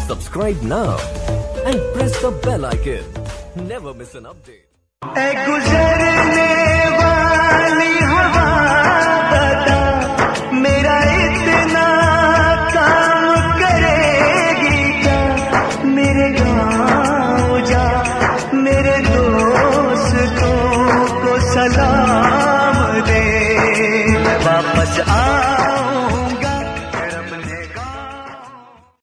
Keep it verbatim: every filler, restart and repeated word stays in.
Subscribe now and press the bell icon. Never miss an update. ऐ गुजरने वाली हवा बता, मेरा इतना काम करेगी क्या? मेरे गाँव जा, मेरे दोस्तों को सलाम दे, वापस आ